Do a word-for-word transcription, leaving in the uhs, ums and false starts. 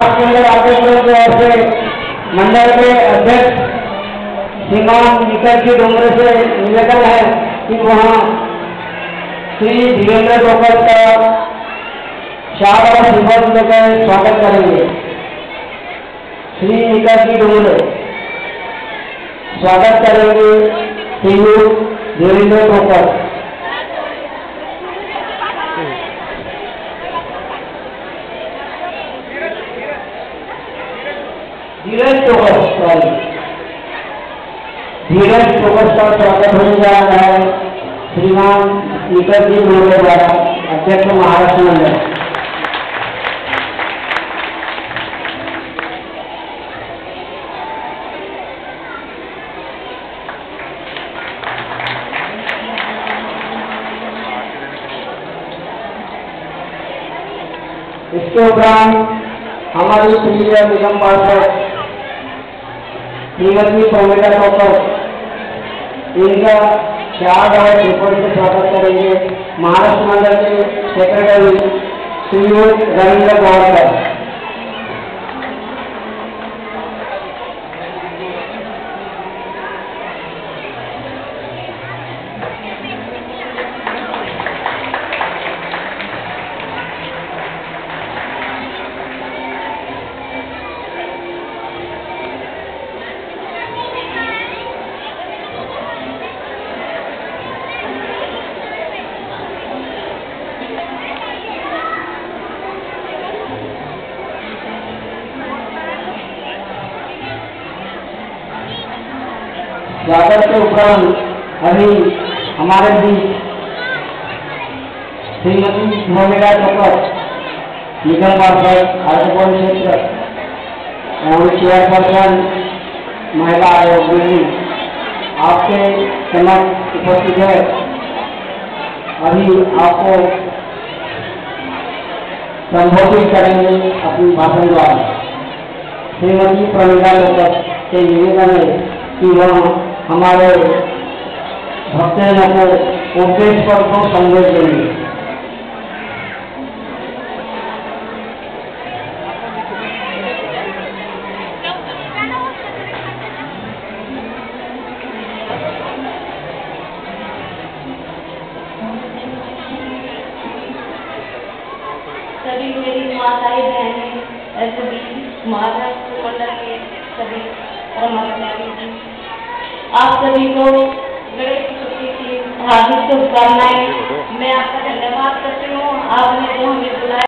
मंडल के अध्यक्ष श्रीमान निकट जी डोंगरे से निवेदन है कि वहाँ श्री धीरेन्द्र टोकर का शाह और सिफर लेकर स्वागत करेंगे। श्री निकट जी डोंगरे स्वागत करेंगे श्री धीरेन्द्र टोकर। धीरज टोकर सॉरी धीरज टोकर का स्वागत होने जा रहा है श्रीमान निकट जी डोंगरे द्वारा, अध्यक्ष महाराष्ट्र मंडल। इसके उपरांत हमारी प्रिय निगम पार्षद श्रीमती प्रोमिता टोकर, इनका शाह और पेपर से स्वागत करेंगे महाराष्ट्र मंडल के सेक्रेटरी श्री रविंद्र गौरकर। स्वागत के उपरांत अभी हमारे बीच श्रीमती प्रोमिता टोकर, निगम पार्षद आर्थिक क्षेत्र और चेयरपर्सन महिला आयोग दिल्ली, आपके समक्ष उपस्थित है। अभी आपको संबोधित करेंगे अपनी भाषण द्वारा। श्रीमती प्रोमिता टोकर से निवेदन है कि वह हमारे भक्तजनों को उपदेश पर को संदेश देंगे। सभी मेरी माताएं बहनें, सभी महाराष्ट्र मंडल के सभी कर्मचारी, आप सभी को गणेश चतुर्थी की हार्दिक शुभकामनाएं। मैं आपका धन्यवाद करती हूँ, आपने जो हमें बुलाया।